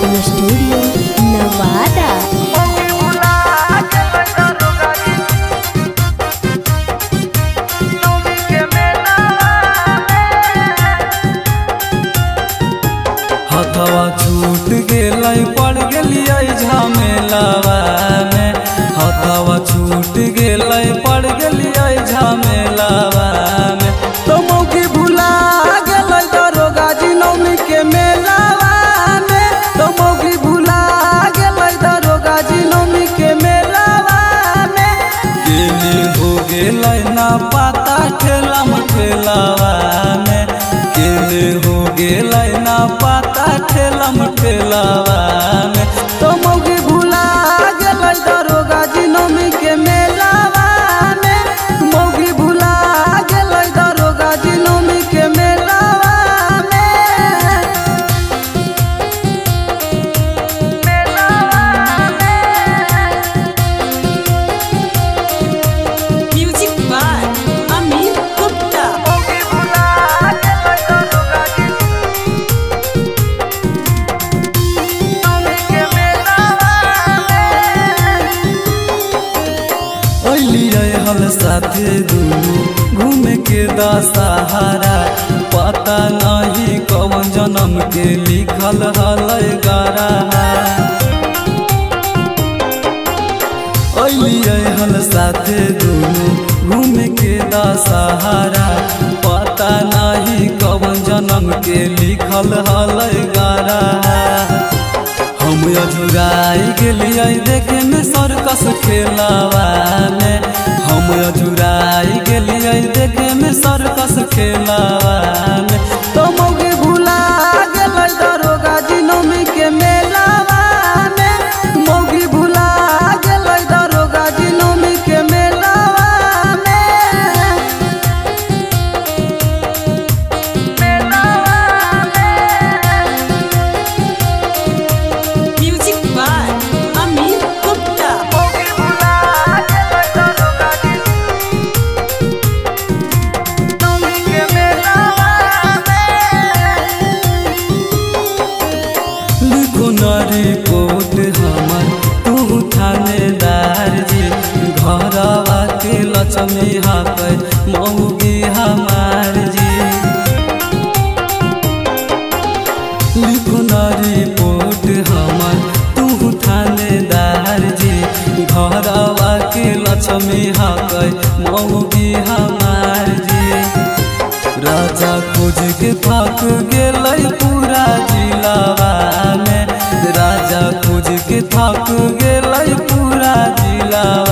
Recording studio Nawada. हथवा छूट गेल पड़ गेलिए झमेलावा में, हथवा छूट गेल पड़ गेलिए झमेलावा में। तो मौकी भुला गेल दरोगा जी नौमी के मेलावा में, तो मौकी भुला गेल दरोगा जी नौमी के मेलावा में। गेली हो गेल ना पता ठेला ठेलावा में, गेली हो गेल ना पता ठेलावा में। तो मौगी भुला गेल दरोगा जी नौमी के मेलावा में, मौगी भुला गेल दरोगा जी नौमी के मेलावा में। Music by Amit Gupta. हल साथे दुनू घूमे के दशहरा, पता नहीं कौन जन्म के लिखल हल गारा। हल साथे दुनू घूमे के दशहरा, पता नहीं कौन जन्म के लिखल हल गारा। हम अजुराई गेलिए देखे में सर्कस खेलावा में, हम अजुराई गेलिए देखे में सर्कस खेलावा में। तो मौगी भुला गेल दरोगा जी नौमी के मेलावा में, मौगी भुला गेल दरोगा जी नौमी के मेलावा में। Music by Amit Gupta. Report हमर तू थानेदार जी, घरवा के लक्ष्मी हाथ मौगी हमार जी। लिखना रिपोर्ट हमर तू थानेदार जी, घरवा के लक्ष्मी हाथ मौगी हमार जी। राजा खोज के थक गेल पूरा जिलावा में, राजा खोज के थक गेल पूरा जिलावा।